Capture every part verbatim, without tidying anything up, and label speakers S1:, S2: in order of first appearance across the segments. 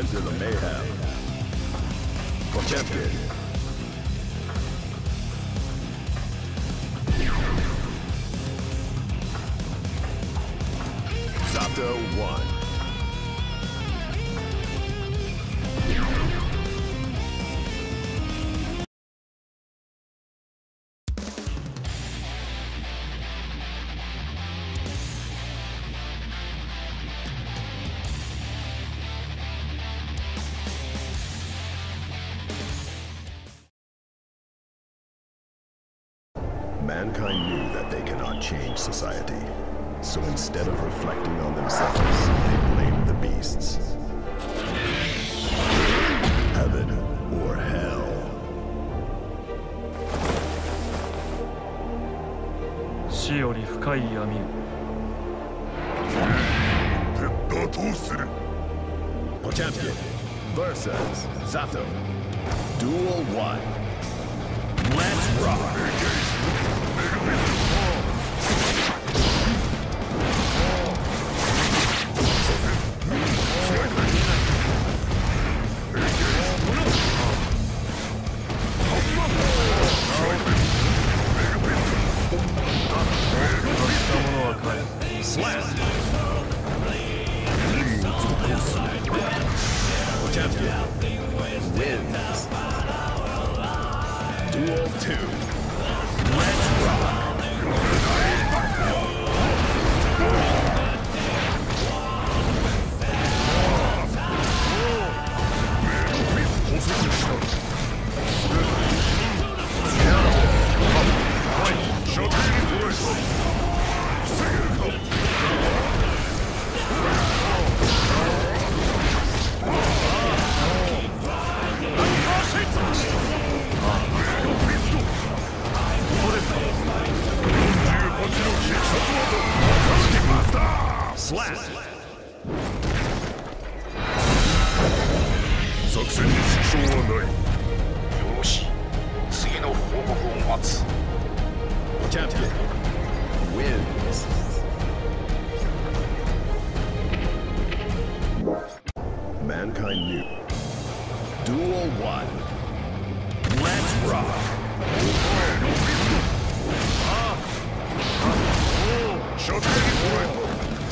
S1: Enter the mayhem. Potemkin. Zato one. Mankind knew that they cannot change society. So instead of reflecting on themselves, they blamed the beasts. Heaven or hell.
S2: 死より深い闇。
S1: 鉄砲どうする? Potemkin versus Zato. Duel one. Let's rock! Slap! Potemkin wins. Duel two. Let's rock! Slap! 作戦に支障はない。よし、次の報告を待つ。Potemkin wins. Mankind knew. Duel one. Let's rock! Shot ready.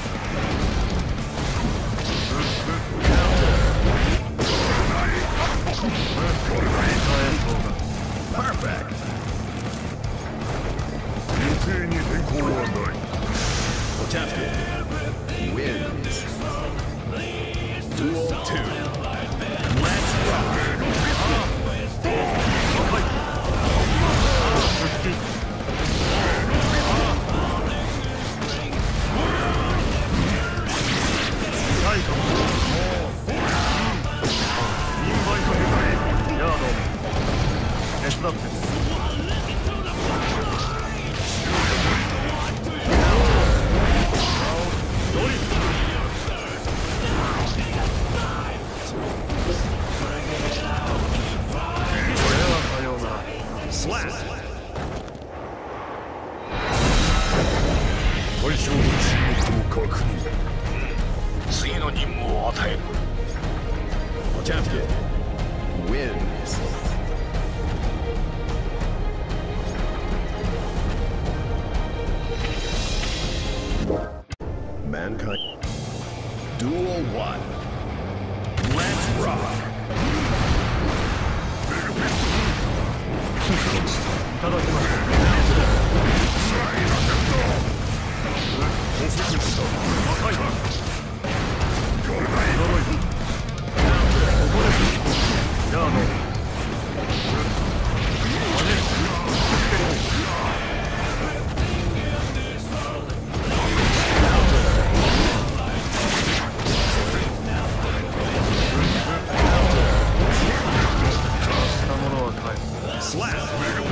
S1: Perfect. Potemkin wins. Duel two. Let's rock. Slap! 対象の沈黙を確認。次の任務を与える。Potemkin wins. Mankind. Duel one. Let's rock. いただきます。はい。ここです。ヤード。Slap!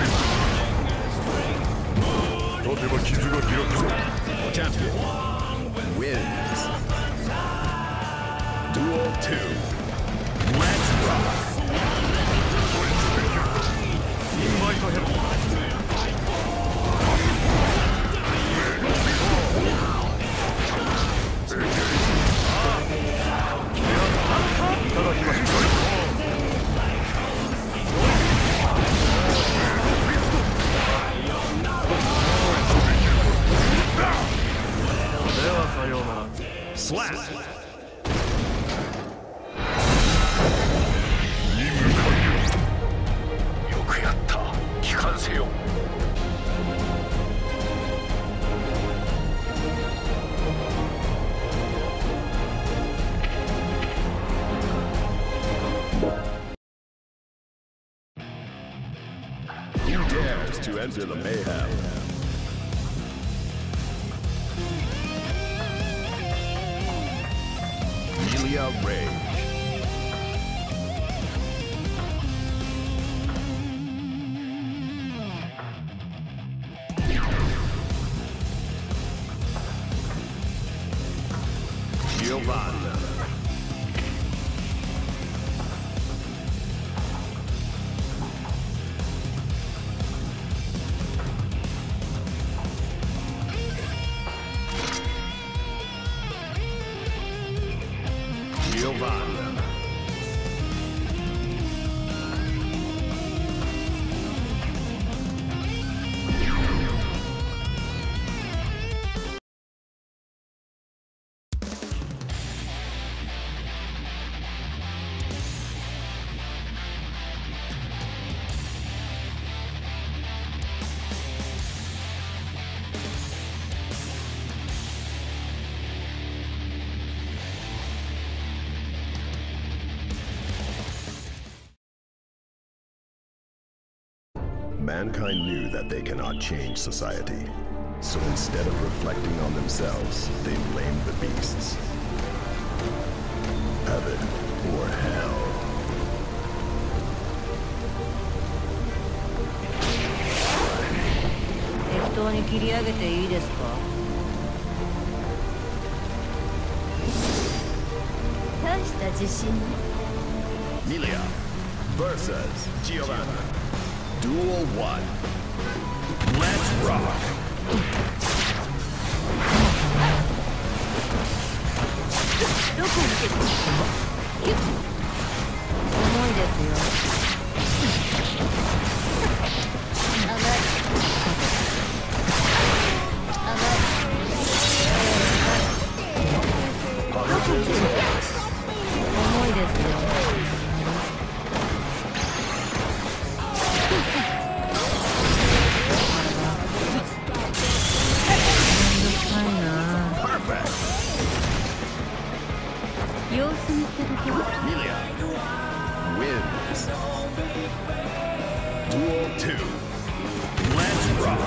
S1: 立てば傷が開くぞ。Potemkin wins. Duel
S3: Who dares to enter the mayhem? Melia Rage. Giovanna. Giovanna. Mankind knew that they cannot change society. So instead of reflecting on themselves, they blamed the beasts. Heaven or hell.
S4: 適当に切り上げていいですか?
S3: Melia versus Giovanna. Duel one. Let's rock. Melia wins. Duel two. Let's rock.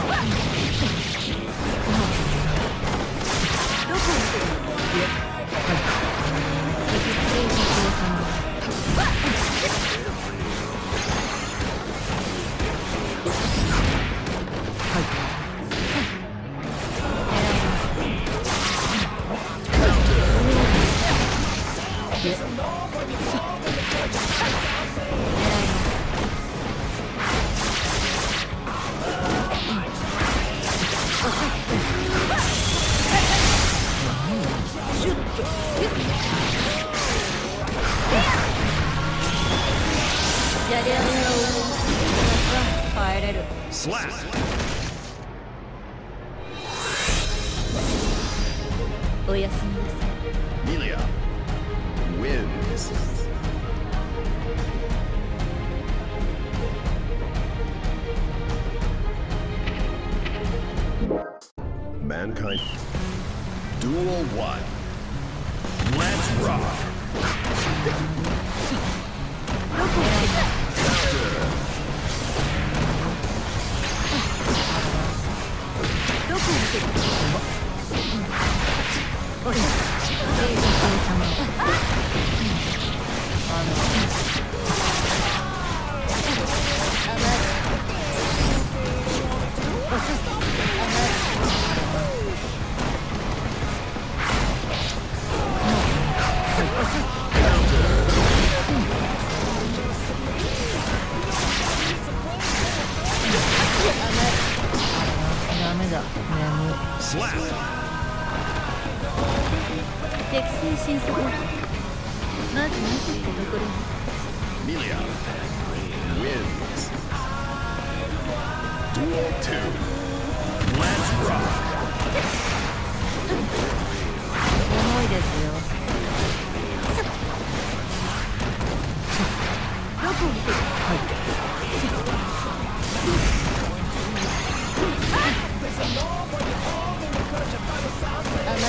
S3: Slap. Melia wins. Mankind. Duel one. Let's rock. Slap. Melia wins. Duel two. Let's rock.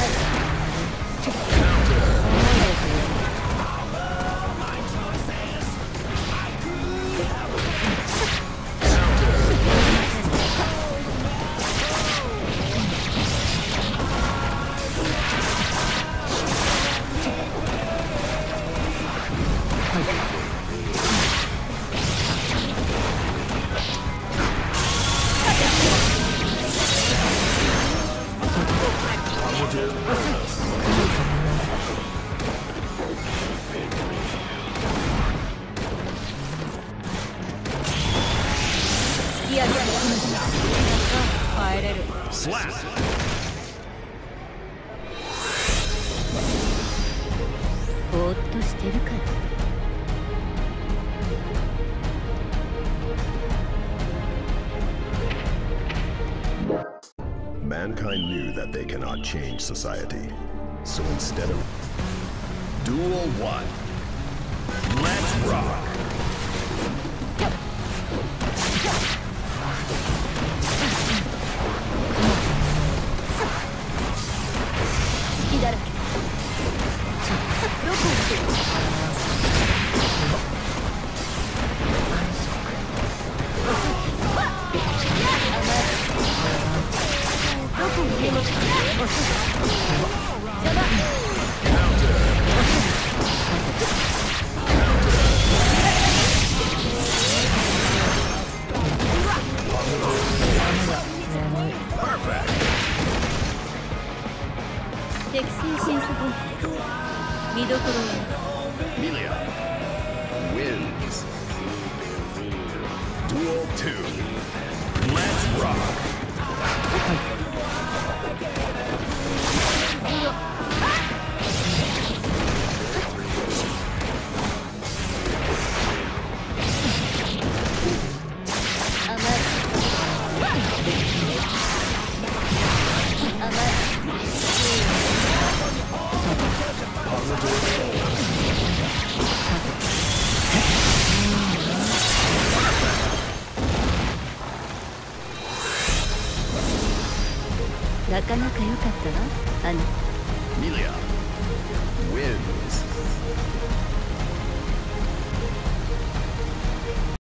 S3: Counter.
S1: slap.
S3: Mankind knew that they cannot change society. So instead of
S1: Duel one. Let's rock.
S4: 隙だらけ。どこを見てる？どこを見てる？邪魔。適正審査報告見どころは
S3: Melia wins. Duel two.
S1: Let's rock.
S4: なかなか良かったわ、アナ。
S3: Melia wins.